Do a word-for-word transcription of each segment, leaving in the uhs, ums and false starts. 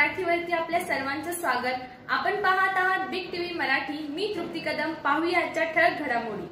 मराठीवरती आपल्या सर्वांचं स्वागत। आपण पाहत आहात बिग टीव्ही मराठी। मी तृप्ती कदम। पाहूया आजच्या ठळक घडामोडी।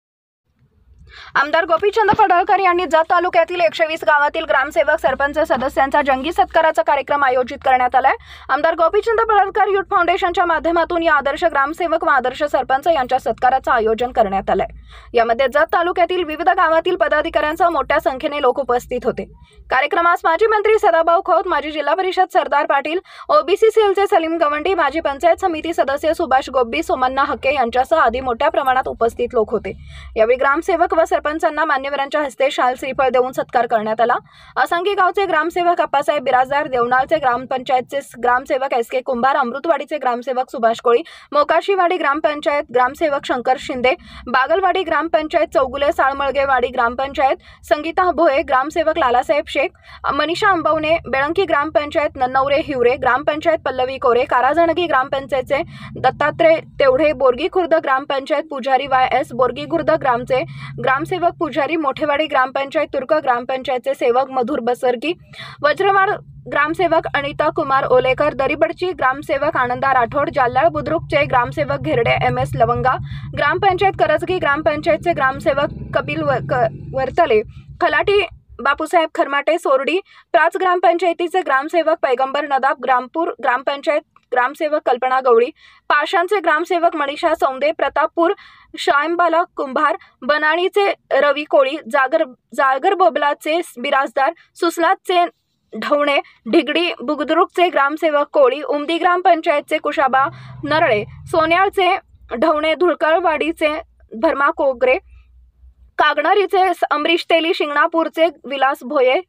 आमदार गोपीचंद पडळकर यांनी जत तालुक्यातील एकशे वीस गावातील ग्रामसेवक सरपंच सदस्यांचा जंगी सत्काराचा कार्यक्रम आयोजित करण्यात आलाय। आमदार गोपीचंद पडळकर युथ फाउंडेशनच्या माध्यमातून या आदर्श ग्रामसेवक व आदर्श सरपंच यांच्या सत्काराचं आयोजन करण्यात आलंय। यामध्ये जत तालुक्यातील विविध गावातील पदाधिकाऱ्यांचा मोठ्या संख्येने लोक उपस्थित होते। कार्यक्रमास माजी मंत्री सदाभाऊ खोत, माजी जिल्हा परिषद सरदार पाटील, ओबीसी सेलचे सलीम गवंडी, माजी पंचायत समिती सदस्य सुभाष गोब्बी, सोमन्ना हक्के यांच्यासह आदी मोठ्या प्रमाणात उपस्थित लोक होते। यावेळी ग्रामसेवक व सरपंचांना मान्यवरांच्या हस्ते शाल श्रीफळ देऊन सत्कार करण्यात आला। असंगी गावचे ग्रामसेवक अप्पासाहेब बिराजदार, देवनाळचे ग्रामपंचायतचे ग्रामसेवक एस के कुंभार, अमृतवाडीचे ग्रामसेवक सुभाष कोळी, मोकाशीवाडी ग्रामपंचायत ग्रामसेवक शंकर शिंदे, बागलवाडी ग्रामपंचायत चौगुले, साळमळगेवाडी ग्रामपंचायत संगीता भोये, ग्रामसेवक लालासाहेब शेख, मनीषा अंबवणे, बेळंकी ग्रामपंचायत नन्नवरे हिवरे, ग्रामपंचायत पल्लवी कोरे, काराजणगी ग्रामपंचायतचे दत्तात्रय तेवढे, बोरगी खुर्द ग्रामपंचायत पुजारी वाय एस, बोरगी खुर्द ग्रामचे ग्रामसेवक पुजारी, मोठेवाडी ग्रामपंचायत तुर्क ग्रामपंचायतचे सेवक मधुर बसरगी, वज्रवाड ग्रामसेवक अनिता कुमार ओलेकर, दरीबडची ग्रामसेवक आनंदा राठोड, जाल्लाळ बुद्रुकचे ग्रामसेवक घेरडे एम एस लवंगा, ग्रामपंचायत करजगी ग्रामपंचायतचे ग्रामसेवक कपिल वर्तले, खलाटी बापूसाहेब खरमाटे सोरडी, प्राच ग्रामपंचायतीचे ग्रामसेवक पैगंबर नदाब, ग्रामपूर ग्रामपंचायत ग्रामसेवक कल्पना गवळी, पाषाणचे ग्रामसेवक मनीषा सौंदे, प्रतापपूर शायंबाला कुंभार, बनाणीचे रवी कोळी, जागर जागर बोबलाचे बिराजदार, सुसलातचे ढवणे, ढिगडी बुगदुरुकचे ग्रामसेवक कोळी, उमदी ग्रामपंचायतचे कुशाबा नरळे, सोन्याळचे ढवणे, धुळकळवाडीचे भरमा कोगरे, कागणारीचे अमरीश तेली, शिंगणापूरचे विलास भोये,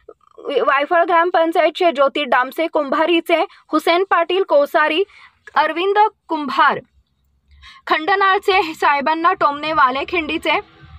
वायफळ ग्रामपंचायतचे ज्योती डामसे, कुंभारीचे हुसेन पाटील कोसारी, अरविंद कुंभार, खंडनाळचे साहेबांना टोमने, वालेखिंडीचे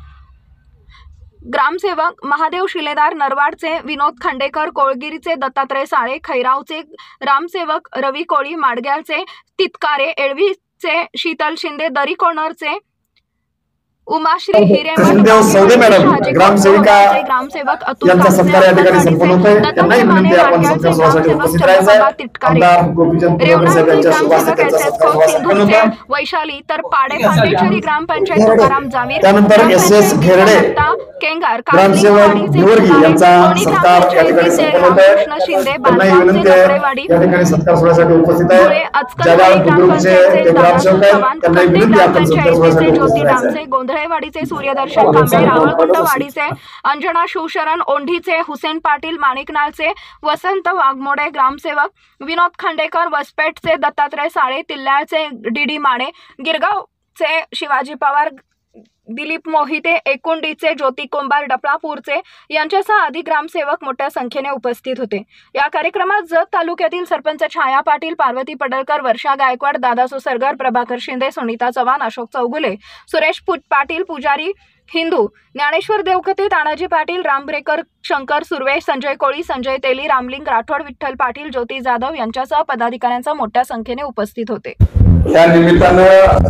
ग्रामसेवक महादेव शिलेदार, नरवाडचे विनोद खांडेकर, कोळगिरीचे दत्तात्रय साळे, खैरावचे ग्रामसेवक रवी कोळी, माडग्यालचे तितकारे, एळवीचे शीतल शिंदे, दरीकोणरचे उमाश्री हिरेमठ, ग्रामसेविका ग्रामसेवक यांचा सत्कार या ठिकाणी संपन्न होतोय। त्यांनाही विनंती आहे आपण सत्कार सोहळ्यासाठी उपस्थित राहायचं। आमदार गोपीचंद पडळकर साहेब यांच्या शुभ हस्ते त्यांचा सत्कार सोहळा संपन्न होतोय। वैशाली तर पाडे फांदेश्वरी ग्रामपंचायत तुकाराम जामीर, त्यानंतर एस एस घेरडे केंगार, ग्रामसेवक भिवर्गी यांचा सत्कार या ठिकाणी संपन्न होतोय। त्यांनाही विनंती आहे या ठिकाणी सत्कार सोहळ्यासाठी उपस्थित आहे। जागाळ बुद्रुकचे ते ग्रामसेवक आहेत, त्यांनाही विनंती आहे आपण सत्कार सोहळ्यासाठी उपस्थित राहायचं। गोंधळेवाडीचे सूर्यदर्शन कांबळे, रावळकुंडवाडीचे अंजना शिवशरण, ओंढीचे हुसेन पाटील, माणिकनाळचे वसंत वाघमोडे, ग्रामसेवक विनोद खांडेकर, वसपेटचे दत्तात्रय साळे, तिल्ल्याळचे डीडी माने, गिरगावचे शिवाजी पवार, दिलीप मोहिते, एकुंडीचे ज्योती कुंभार, डफळापूरचे यांच्यासह आदी ग्रामसेवक मोठ्या संख्येने उपस्थित होते। या कार्यक्रमात जत तालुक्यातील सरपंच छाया पाटील, पार्वती पडळकर, वर्षा गायकवाड, दादा सुसरगर, प्रभाकर शिंदे, सुनीता चव्हाण, अशोक चौगुले, सुरेश पाटील पुजारी, हिंदू ज्ञानेश्वर देवकते, तानाजी पाटील, रामब्रेकर, शंकर सुर्वे, संजय कोळी, संजय तेली, रामलिंग राठोड, विठ्ठल पाटील, ज्योती जाधव यांच्यासह पदाधिकाऱ्यांचा मोठ्या संख्येने उपस्थित होते। या निमित्तानं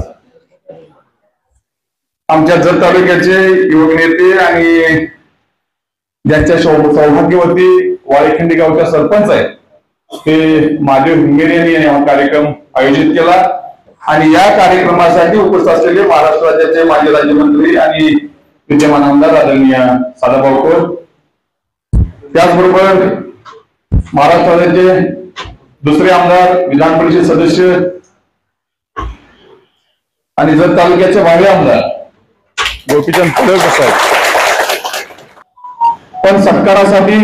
आमच्या जत तालुक्याचे युवक नेते आणि ज्यांच्या सौभाग्यवती वाळेखिंडी गावच्या सरपंच आहेत ते महादेव हिंगेरे यांनी हा कार्यक्रम आयोजित केला आणि या कार्यक्रमासाठी उपस्थित असलेले महाराष्ट्र राज्याचे माजी राज्यमंत्री आणि विद्यमान आमदार आदरणीय सदाभाऊ खोत, त्याचबरोबर महाराष्ट्र राज्याचे दुसरे आमदार, विधान परिषद सदस्य आणि जत तालुक्याचे भावी आमदार गोपीचंद पडळकर साहेब, पण सत्कारासाठी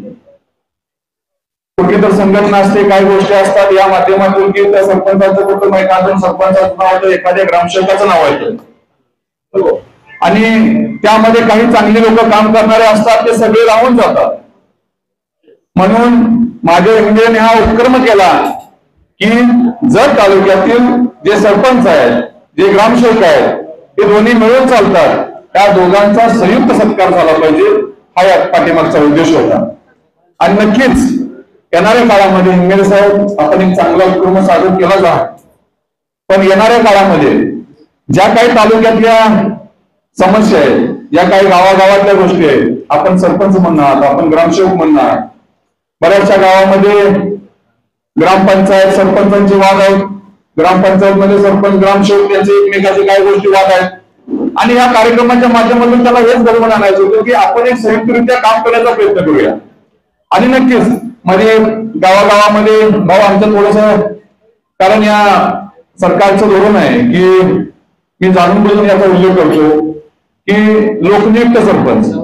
कुठली तर संघटना असते, काही गोष्टी असतात या माध्यमातून की त्या सरपंचाचं कुटुंब आहे, एखाद्या सरपंचाचं नाव होतं, एखाद्या ग्रामसेवकाचं नाव आहे आणि त्यामध्ये काही चांगले लोक काम करणारे असतात, ते सगळे राहून जातात। म्हणून माझ्या हिंगेने हा उपक्रम केला की जत तालुक्यातील जे सरपंच आहेत, जे ग्रामसेवक आहेत, हे दोन्ही मिळून चालतात, त्या दोघांचा संयुक्त सत्कार झाला पाहिजे, हा या पाठीमागचा उद्देश होता। आणि नक्कीच येणाऱ्या काळामध्ये हिंगेरे साहेब आपण एक चांगला उपक्रम सादर केला जा, पण येणाऱ्या काळामध्ये ज्या काही तालुक्यातल्या समस्या आहेत, ज्या काही गावागावातल्या गोष्टी आहेत, आपण सरपंच म्हणणार, आपण ग्रामसेवक म्हणणार, बऱ्याचशा गावामध्ये ग्रामपंचायत सरपंचांचे वाद आहेत, ग्रामपंचायत मध्ये सरपंच ग्रामसेवक यांचे एकमेकाचे काही गोष्टी वाद आहेत. आणि या कार्यक्रमाच्या माध्यमातून त्याला हेच घडवून आणायचं होतं की आपण एक संयुक्तरित्या काम करण्याचा प्रयत्न करूया. आणि नक्कीच मध्ये गावागावामध्ये भाऊ आमचं थोडस, कारण या सरकारचं धोरण आहे की मी जाणून बुजून याचा उल्लेख करतो की लोकनियुक्त सरपंच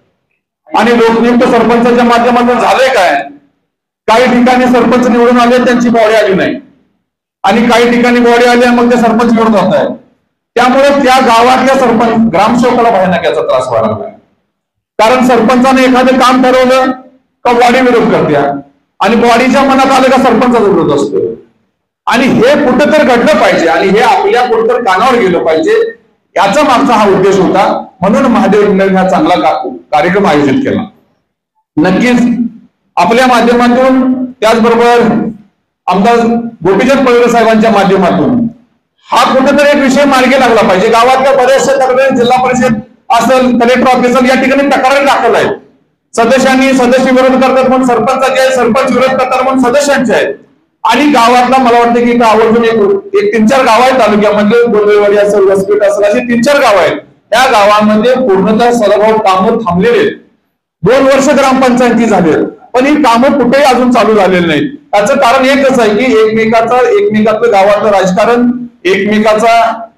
आणि लोकनियुक्त सरपंचाच्या माध्यमातून झालंय काय, काही ठिकाणी सरपंच निवडून आले त्यांची बॉडी आली नाही आणि काही ठिकाणी बॉडी आली मग ते सरपंच निवडून जात आहे. त्यामुळे त्या गावातल्या सरपंच ग्रामसेवकाला भयानक याचा त्रास व्हायला लागला. कारण सरपंचाने एखादं काम ठरवलं का बॉडी विरोध करते आणि बॉडीच्या मनात आलं का सरपंचाचा विरोध असतो. आणि हे कुठं तर घडलं पाहिजे आणि हे आपल्या कुठं तर कानावर गेलं पाहिजे, याचा मागचा हा उद्देश होता. म्हणून महादेव इंगळे हा चांगला कार्यक्रम आयोजित केला. नक्कीच आपल्या माध्यमातून, त्याचबरोबर आमदार गोपीचंद पडळकर साहेबांच्या माध्यमातून हा कुठेतरी एक विषय मार्गी लागला पाहिजे. गावातल्या बऱ्याचशा तक्रारी जिल्हा परिषद असेल, कलेक्टर ऑफिस या ठिकाणी तक्रारी दाखल आहेत. सदस्यांनी सदस्य विरोध करतात म्हणून सरपंचाचे आहेत, सरपंच विरोध करतात म्हणून सदस्यांचे आहेत. आणि गावातला मला वाटतं की आवर्जून एक एक तीन चार गाव आहेत तालुक्यामध्ये, गोंधळवाडी असेल, वसपेट असेल, अशी तीन चार गाव आहेत. त्या गावांमध्ये पूर्णतः सलगाव कामं थांबलेले आहेत. दोन वर्ष ग्रामपंचायती झाले पण ही कामं कुठेही अजून चालू झालेली नाहीत. त्याचं कारण एकच आहे की एकमेकाचा एकमेकाचं गावातलं राजकारण एकमेकाचा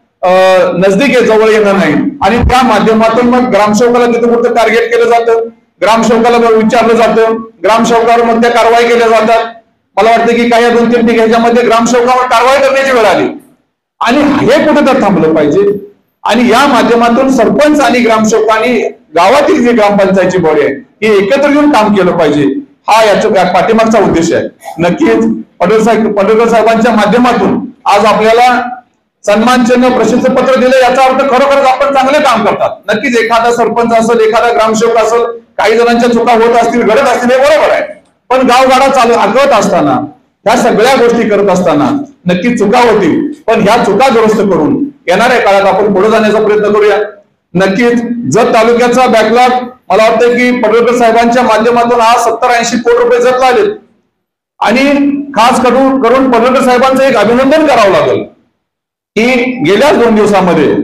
नजदीक आहे, जवळ येणं नाही. आणि त्या माध्यमातून मग ग्रामसेवकाला तिथे कुठं टार्गेट केलं जातं, ग्रामसेवकाला विचारलं जातं, ग्रामसेवकावर मग त्या कारवाई केल्या जातात. मला वाटतं की काही दोन तीन ह्याच्यामध्ये ग्रामसेवकावर कारवाई करण्याची वेळ आली आणि हे कुठे तर थांबलं पाहिजे. आणि या माध्यमातून सरपंच आणि ग्रामसेवकांनी गावातील जी ग्रामपंचायतची बॉडी आहे ही एकत्र येऊन काम केलं पाहिजे, हा याच्या पाठीमागचा उद्देश आहे. नक्कीच पडळकर पडळकर साहेबांच्या माध्यमातून आज आपल्याला सन्मान चिन्ह प्रशस्ती पत्र दिलं, याचा अर्थ खरोखरच आपण चांगले काम करतात. नक्कीच एखादा सरपंच असेल, एखादा ग्रामसेवक असेल, काही जणांच्या चुका होत असतील, घडत असतील, हे बरोबर आहे. पण गावगाडा चालू आगवत असताना, ह्या सगळ्या गोष्टी करत असताना नक्कीच चुका होतील. पण ह्या चुका दुरुस्त करून येणाऱ्या काळात आपण पुढे जाण्याचा प्रयत्न करूया. नक्कीच जत तालुक्याचा बॅकलॉग मला वाटतं की पडळकर साहेबांच्या माध्यमातून आज सत्तर ऐंशी कोटी रुपये जतला आले. आणि खास करून करून पडळकर साहेबांचं एक अभिनंदन करावं लागेल की गेल्याच दोन दिवसामध्ये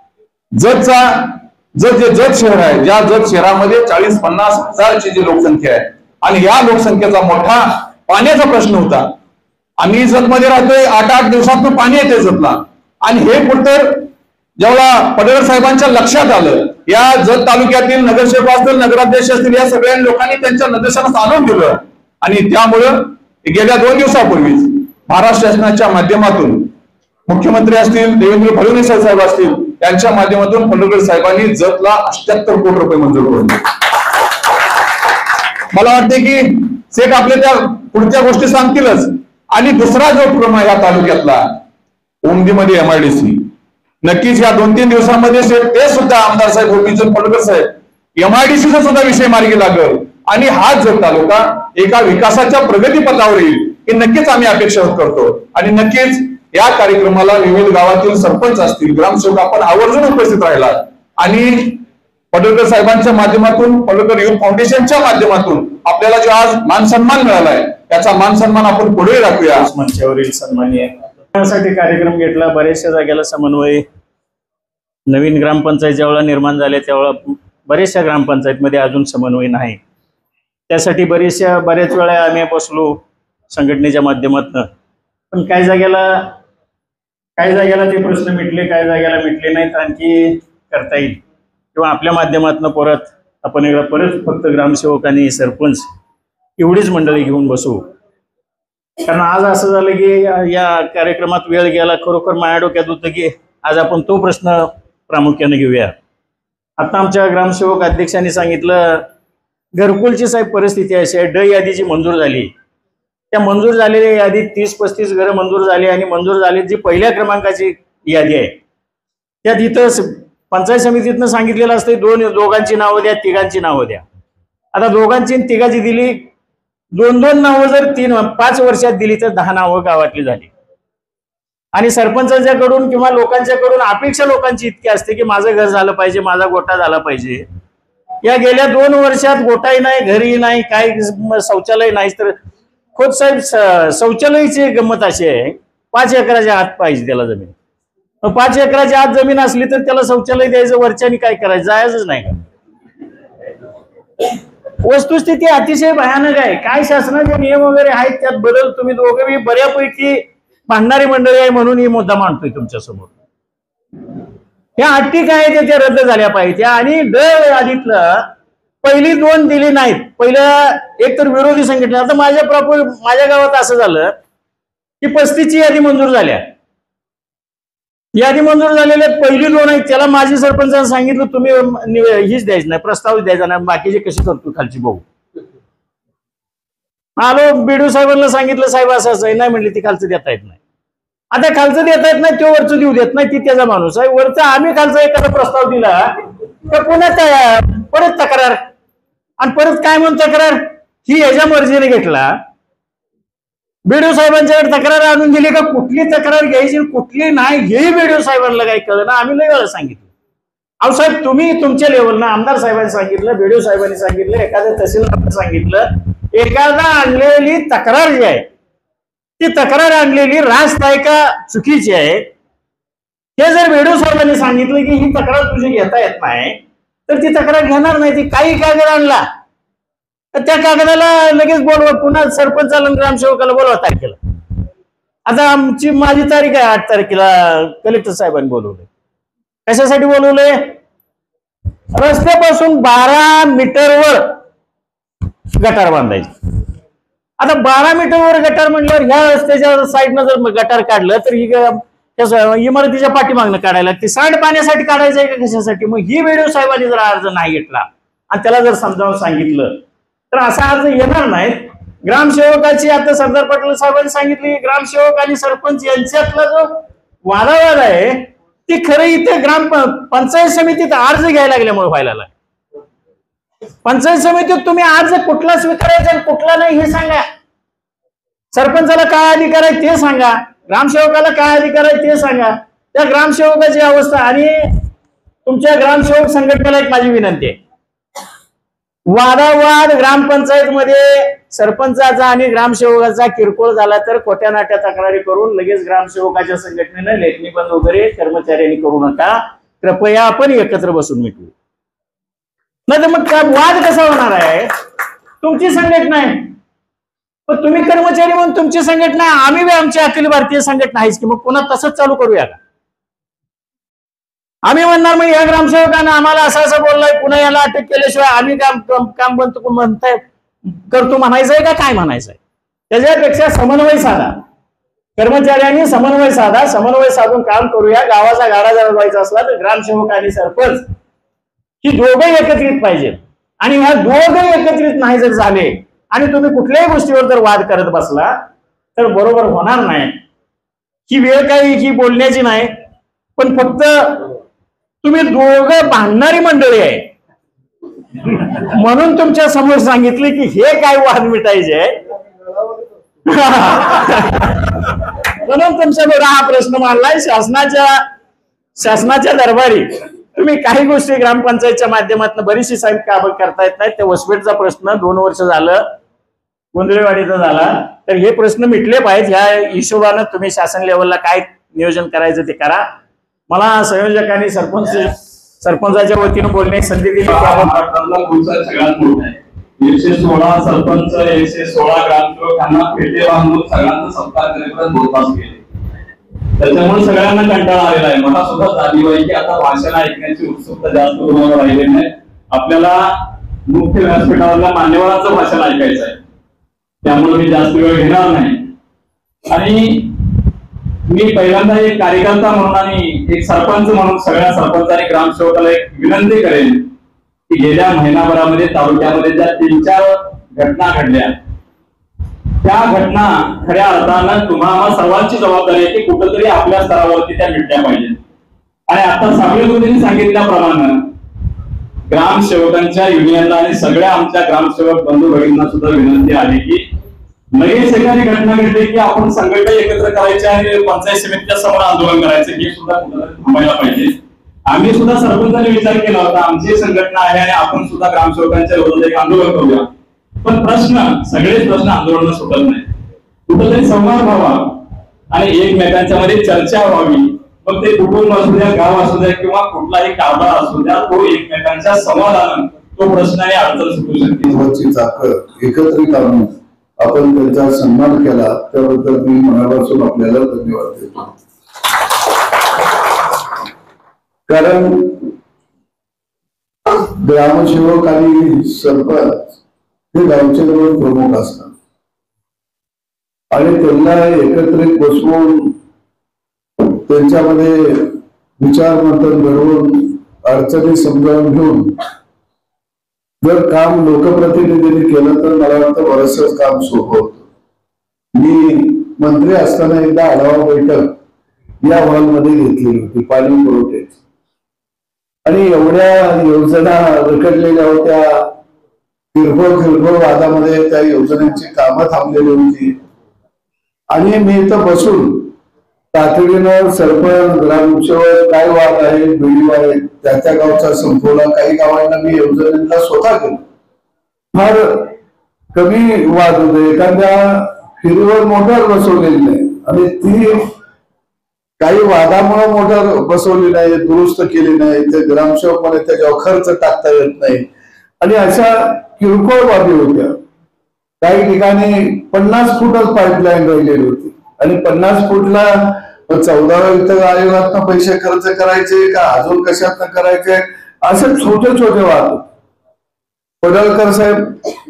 जतचा जत जे जत शहर आहे, ज्या जत शहरामध्ये चाळीस पन्नास हजारची जी लोकसंख्या आहे आणि या लोकसंख्येचा मोठा पाण्याचा प्रश्न होता. आम्ही जतमध्ये राहतोय, आठ आठ दिवसात पाणी येते जतला. आणि हे कुठं जेव्हा पडळकर साहेबांच्या लक्षात आलं, या जत तालुक्यातील नगरसेवक असतील, नगराध्यक्ष असतील, या सगळ्या लोकांनी त्यांच्या निदर्शनास आणून दिलं. आणि त्यामुळं गेल्या दोन दिवसापूर्वीच महाराष्ट्र शासनाच्या माध्यमातून मुख्यमंत्री असतील, देवेंद्र फडणवीस साहेब असतील, त्यांच्या माध्यमातून पडळकर साहेबांनी जतला अठ्ठ्याहत्तर कोटी रुपये मंजूर करून दिले. मला वाटते की सेठ आपल्या त्या पुढच्या गोष्टी सांगतीलच. आणि दुसरा जो उपक्रम आहे या तालुक्यातला ओमदीमध्ये एमआयडीसी, नक्कीच या दोन तीन दिवसामध्ये ते सुद्धा आमदार साहेब गोपीचंद पडळकर साहेब एमआयडीसीचा सुद्धा विषय मार्गी लागल आणि हा जत तालुका एका विकासाच्या प्रगतीपथावर येईल हे नक्कीच आम्ही अपेक्षा करतो. आणि नक्कीच या कार्यक्रमाला विविध गावातील सरपंच असतील, ग्रामसेवक आपण आवर्जून उपस्थित राहिला. आणि पडळकर साहेबांच्या माध्यमातून, पडळकर युथ फाउंडेशनच्या माध्यमातून आपल्याला जो आज मान सन्मान मिळालाय त्याचा मान सन्मान आपण पुढे राखूया. मंचावरील सन्माननीय साठी कार्यक्रम घेतला. बऱ्याचशा जागेला समन्वय, नवीन ग्रामपंचायत ज्यावेळेला निर्माण झाल्या त्यावेळेला बऱ्याचशा ग्रामपंचायतमध्ये अजून समन्वय नाही. त्यासाठी बरेचशा बऱ्याच वेळा आम्ही बसलो संघटनेच्या माध्यमातून, पण काही जागेला काही जागेला ते प्रश्न मिटले, काही जागेला मिटले नाहीत. आणखी करता येईल किंवा आपल्या माध्यमातून परत आपण एकदा परत फक्त ग्रामसेवक आणि सरपंच एवढीच मंडळी घेऊन बसू. कारण आज असं झालं की या कार्यक्रमात वेळ गेला. खरोखर माझ्या डोक्यात होतं की आज आपण तो प्रश्न प्रामुख्याने घेऊया. आता आमच्या ग्रामसेवक अध्यक्षांनी सांगितलं घरकुलची साहेब परिस्थिती अशी आहे, ड यादी जी मंजूर झाली त्या मंजूर झालेल्या यादीत तीस पस्तीस घरं मंजूर झाली आणि मंजूर झाली जी पहिल्या क्रमांकाची यादी आहे त्यात इथं पंचायत समितीतनं सांगितलेलं असतं दोन दोघांची नावं द्या, तिघांची नावं द्या. आता दोघांची आणि तिघांची दिली, दोन दोन नावं जर तीन पाच वर्षात दिली तर दहा नावं गावातली झाली. आणि सरपंचांच्याकडून किंवा लोकांच्याकडून अपेक्षा लोकांची इतकी असते की माझं घर झालं पाहिजे, माझा गोठा झाला पाहिजे. या गेल्या दोन वर्षात गोठाही नाही, घरही नाही, काय शौचालय नाही, तर खोत साहेब शौचालयाची गंमत अशी आहे, पाच एकराच्या आत पाहिजे त्याला जमीन. मग पाच एकराच्या आत जमीन असली तर त्याला शौचालय द्यायचं, वरच्यानी काय करायचं, जायचंच नाही का. वस्तुस्थिती अतिशय भयानक आहे. काय शासनाचे नियम वगैरे आहेत त्यात बदल तुम्ही दोघे बऱ्यापैकी भांडणारी मंडळी आहे म्हणून ही मुद्दा मांडतोय तुमच्या समोर. ह्या अटी काय ते त्या रद्द झाल्या पाहिजे. आणि ड यादीतलं पहिली दोन दिली नाहीत. पहिलं एक तर विरोधी संघटना. आता माझ्या प्रॉपर माझ्या गावात असं झालं की पस्तीसची यादी मंजूर झाल्या. यादी मंजूर झालेल्या पहिली दोन आहेत त्याला माजी सरपंचांनी सांगितलं तुम्ही हीच द्यायचं नाही, प्रस्तावच द्यायचा नाही, बाकीचे कशी करतो खालची बघू. आलो बीडीओ साहेबांना सांगितलं साहेब असं असं नाही म्हणले ती खालचं देता येत नाही. आता खालचं देता येत नाही तो वरचं देऊ देत नाही, ती त्याचा माणूस आहे. वरचा आम्ही खालचा एखादा प्रस्ताव दिला तर पुन्हा परत तक्रार आणि परत काय म्हणून तक्रार ही याच्या मर्जीने घेतला. बीडीओ साहेबांच्याकडे तक्रार आणून दिली का कुठली तक्रार घ्यायची कुठली नाही हेही बीडीओ साहेबांना काही कळलं ना. आम्ही लय वेळा सांगितलं अहो साहेब तुम्ही तुमच्या लेवलला आमदार साहेबांनी सांगितलं, बीडीओ साहेबांनी सांगितलं, एखाद्या तहसीलदारांनी सांगितलं, एखादा आणलेली तक्रार जी आहे ती तक्रार आणलेली रास्त आहे का चुकीची आहे हे जर बीडीओ साहेबांनी सांगितलं की ही तक्रार तुझी घेता येत नाही तर ती तक्रार घेणार नाही. ती काही कागद आणला तर त्या कागदाला लगेच बोलवा, पुन्हा सरपंचाला ग्रामसेवकाला बोलवा तारखेला. आता आमची माझी तारीख आहे आठ तारखेला कलेक्टर साहेबांनी बोलवलंय. कशासाठी बोलवलंय? रस्त्यापासून बारा मीटरवर गटार बांधायचे. आता बारा मीटरवर गटार म्हटल्यावर ह्या रस्त्याच्या साईडनं जर गटार काढलं तर ही इमारतीच्या पाठीमागनं काढायला लागते. सांडपाण्यासाठी काढायचं आहे का कशासाठी? मग ही बीडीओ साहेबांनी जर अर्ज नाही घेतला आणि त्याला जर समजावून सांगितलं तर असा अर्ज येणार नाही. ग्रामसेवकाची आता सरदार पटेल साहेबांनी सांगितली ग्रामसेवक आणि सरपंच यांच्यातला जो वादावाद आहे ती खरं इथे ग्राम पंचायत समितीत अर्ज घ्यायला लागल्यामुळे व्हायला लागला. पंचायत समितीत तुम्ही अर्ज कुठला स्वीकारायचा आणि कुठला नाही हे सांगा. सरपंचाला काय अधिकार आहे ते सांगा, ग्रामसेवकाला काय अधिकार आहे ते सांगा. त्या ग्रामसेवकाची अवस्था आणि तुमच्या ग्रामसेवक संघटनेला एक माझी विनंती आहे, वादावाद ग्रामपंचायत मध्ये सरपंचाचा आणि ग्रामसेवकाचा किरकोळ झाला तर खोट्या नाट्या तक्रारी करून लगेच ग्रामसेवकाच्या संघटनेनं लेखणी बंद वगैरे कर्मचाऱ्यांनी करू नका. कृपया आपण एकत्र बसून मिटवू. नाही तर मग वाद कसा होणार आहे? तुमची संघटना आहे पण तुम्ही कर्मचारी म्हणून तुमची संघटना, आम्ही आमची अखिल भारतीय संघटना आहेच की. मग पुन्हा तसंच चालू करूया का? आम्ही म्हणणार मग या ग्रामसेवकांना आम्हाला असं असं बोललाय पुन्हा याला अटक केल्याशिवाय आम्ही काम काम बंद म्हणताय करतो म्हणायचंय का काय म्हणायचंय? त्याच्यापेक्षा समन्वय साधा, कर्मचाऱ्यांनी समन्वय साधा, समन्वय साधून काम करूया. गावाचा गाडा जर व्हायचा असला तर ग्रामसेवक आणि सरपंच ही दोघे एकत्रित पाहिजे. आणि ह्या दोघे एकत्रित नाही जर झाले आणि तुम्ही कुठल्याही गोष्टीवर जर वाद करत बसला तर बरोबर होणार नाही. ही वेळ काही ही बोलण्याची नाही, पण फक्त तुम्ही दोघं भांडणारी मंडळी आहे म्हणून तुमच्या समोर सांगितले की हे काय वाद मिटायचे म्हणून तुमच्याबरोबर हा प्रश्न मांडलाय. शासनाच्या शासनाच्या दरबारी तुम्ही काही गोष्टी ग्रामपंचायतच्या माध्यमातून बरीचशी साहेब कामं करता येत नाहीत. त्या वसपेटचा प्रश्न दोन वर्ष झालं गोंधळेवाडीचा झाला तर हे प्रश्न मिटले पाहिजे. ह्या हिशोबानं तुम्ही शासन लेवलला काय नियोजन करायचं ते करा. मला संयोजकांनी सरपंच सरपंचाच्या वतीनं बोलण्याची संधी दिली. सगळ्यात मोठा आहे एकशे सोळा सरपंच एकशे सोळा ग्रामसेवकांना पेटे बांधून सगळ्यांना सत्कार करेपर्यंत बोलपास केले. त्याच्यामुळे सगळ्यांना कंटाळा आलेला आहे. मला सुद्धा जाणीव आहे की आता भाषण ऐकण्याची उत्सुकता जास्त तुम्हाला राहिलेली नाही. आपल्याला मुख्य व्यासपीठावरल्या मान्यवरांचं भाषण ऐकायचं आहे त्यामुळे मी जास्त वेळ घेणार नाही. आणि मी पहिल्यांदा एक कार्यकर्ता म्हणून आणि एक सरपंच म्हणून सगळ्या सरपंचांनी ग्रामसेवकाला एक विनंती करेन की गेल्या महिनाभरामध्ये तालुक्यामध्ये ज्या तीन चार घटना घडल्या त्या घटना खऱ्या अर्थानं तुम्हाला सर्वांची जबाबदारी आहे की कुठंतरी आपल्या स्तरावरती त्या मिटल्या पाहिजेत. आणि आता सावळे मोदींनी सांगितल्याप्रमाणे ग्रामसेवकांच्या युनियनला आणि सगळ्या आमच्या ग्रामसेवक बंधू भगिनींना सुद्धा विनंती आहे की लगेच एखादी घटना घडली की आपण संघटना एकत्र करायची आणि पंचायत समितीच्या समोर आंदोलन करायचं हे सुद्धा कुठेतरी थांबायला पाहिजे. आम्ही सुद्धा सरपंचांनी विचार केला होता आमची संघटना आहे आणि आपण सुद्धा ग्रामसेवकांच्या विरोधात एक आंदोलन करूया. पण प्रश्न सगळेच प्रश्न आंदोलन सुटत नाही, कुठेतरी संवाद व्हावा आणि एकमेकांच्या मध्ये चर्चा व्हावी. मग ते कुटुंब असू द्या, गाव असू द्या किंवा कुठलाही कारभार असू द्या, तो एकमेकांच्या संवादानं तो प्रश्न आणि अडचण सुटू शकते. चाकं एकत्रित आणून आपण त्यांचा सन्मान केला त्याबद्दल मी मनापासून आपल्याला धन्यवाद देतो. कारण ग्रामसेवक आणि सरपंच हे गावचे दोन प्रमुख असतात आणि त्यांना एकत्रित बसवून त्यांच्यामध्ये विचार मंथन घडवून अडचणी समजावून घेऊन जर काम लोकप्रतिनिधींनी केलं तर मला वाटतं बरंचसं काम सोपं होतं. मी मंत्री असताना एकदा आढावा बैठक या हॉलमध्ये घेतली होती पाणी पुरवठ्याची आणि एवढ्या योजना रखडलेल्या होत्या, किरकोळ किरकोळ वादामध्ये त्या योजनेची कामं थांबलेली होती आणि मी इथं बसून तातडीनं सरपंच ग्रामसेवक काय वाद आहे बिडी आहे त्या त्या गावचा संपवला. काही गावांना मी योजनेला स्वतः केलं, फार कमी वाद होते. एखाद्या हिरीवर मोटर बसवलेली नाही आणि ती काही वादामुळे मोटर बसवली नाही, दुरुस्त केली नाही, ते ग्रामसेवक मध्ये त्याच्यावर खर्च टाकता येत नाही आणि अशा किरकोळ बाबी होत्या. काही ठिकाणी पन्नास फूटच पाईपलाईन राहिलेली होती आणि पन्नास फूटला चौदाव्या वित्त आयोगातनं पैसे खर्च करायचे का अजून कशातनं करायचे असे छोटे छोटे वाद. पडळकर साहेब,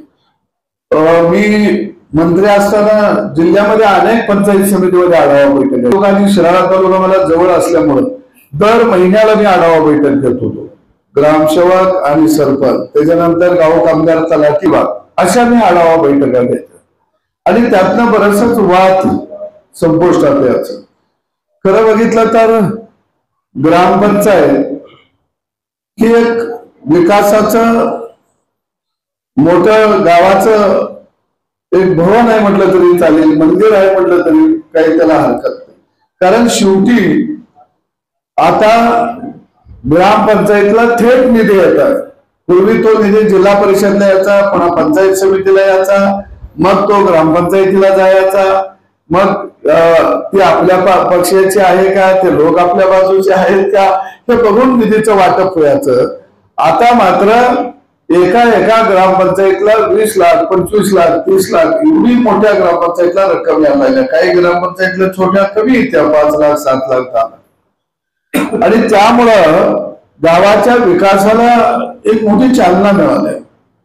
मी मंत्री असताना जिल्ह्यामध्ये अनेक पंचायत समितीमध्ये आढावा बैठक आणि शिराळा तालुका मला जवळ असल्यामुळे दर महिन्याला मी आढावा बैठक घेत होतो. ग्रामसेवक आणि सरपंच, त्याच्यानंतर गाव कामगार तलाठी विभाग अशा मी आढावा बैठका घेतो आणि त्यातनं बरंचसंच वाद संपुष्टात यायचं. खरं बघितलं तर ग्रामपंचायत ही एक विकासाचं मोठं गावाचं एक भवन आहे म्हटलं तरी चालेल, मंदिर आहे म्हटलं तरी काही त्याला हरकत नाही. कारण शेवटी आता ग्रामपंचायतीला थेट निधी येतात. पूर्वी तो निधी जिल्हा परिषदला यायचा, पुन्हा पंचायत समितीला यायचा, मग तो ग्रामपंचायतीला जायचा, मग ती आपल्या पक्षाची आहे का, ते लोक आपल्या बाजूचे आहेत का हे बघून निधीचं वाटप व्हायचं. आता मात्र एका एका ग्रामपंचायतीला वीस लाख पंचवीस लाख तीस लाख एवढी मोठ्या ग्रामपंचायतीला रक्कम यायला लागल्या. काही ग्रामपंचायतीला छोट्या कमी येत्या पाच लाख सात लाख दहा लाख आणि त्यामुळं गावाच्या विकासाला एक मोठी चालना मिळाली.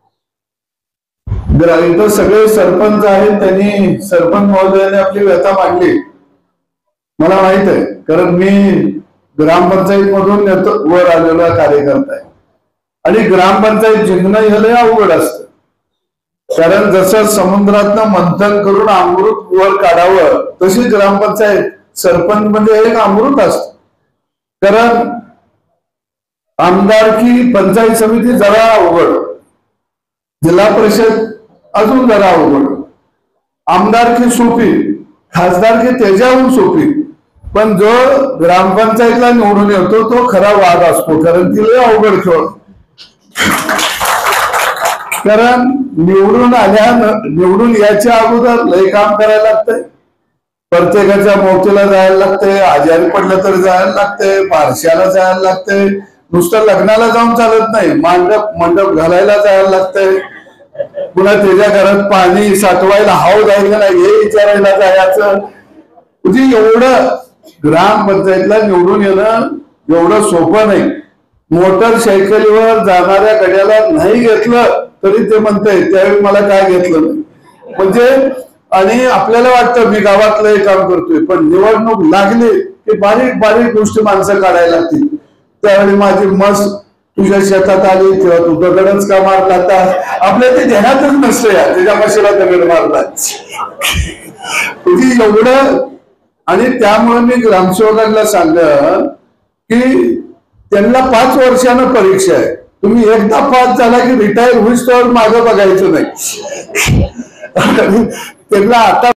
इथं सगळे सरपंच आहेत, त्यांनी सरपंच महोदयाने आपली व्यथा मांडली. मला माहित आहे कारण मी ग्रामपंचायत मधून वर आलेला कार्यकर्ता आहे आणि ग्रामपंचायत जिंकणं हे लय अवघड असतं. कारण जसं समुद्रातनं मंथन करून अमृत वर काढावं तशी ग्रामपंचायत सरपंच म्हणजे एक अमृत असत. कारण आमदारकी पंचायत समिती जरा अवघड, जिल्हा परिषद अजून जरा अवघड, आमदारकी सोपी, खासदारकी त्याच्याहून सोपी, पण जो ग्रामपंचायतला निवडून येतो तो खरा वाद असतो. कारण तिला अवघड खेळ, कारण निवडून आल्या निवडून याच्या अगोदर लय काम करायला लागतंय, प्रत्येकाच्या मोतीला जायला लागतंय, आजारी पडलं तर जायला लागतंय, बारशाला जायला लागतंय, नुसतं लग्नाला जाऊन चालत नाही, मांडप मंडप घालायला जायला लागतंय, पुन्हा त्याच्या घरात पाणी साठवायला हाव जाईल का नाही हे विचारायला जायचं. म्हणजे एवढं ग्रामपंचायतला निवडून येणं एवढं सोपं नाही. मोटरसायकलीवर जाणाऱ्या गड्याला नाही घेतलं तरी ते म्हणतंय त्यावेळी मला काय घेतलं नाही. म्हणजे आणि आपल्याला वाटतं मी गावातलं हे काम करतोय, पण निवडणूक लागली की बारीक बारीक गोष्टी माणसं काढायला लागतील. त्यावेळी माझी मस्त तुझ्या शेतात आली तेव्हा तू दगडच का मारला, आपल्या ते ध्यानातच नसतं या त्याच्या मशीला दगड मारतात एवढं. आणि त्यामुळे मी ग्रामसेवकांना सांगलं की त्यांना पाच वर्षानं परीक्षा आहे, तुम्ही एकदा पास झाला की रिटायर होईस तर मागं बघायचं नाही. त्यांना आता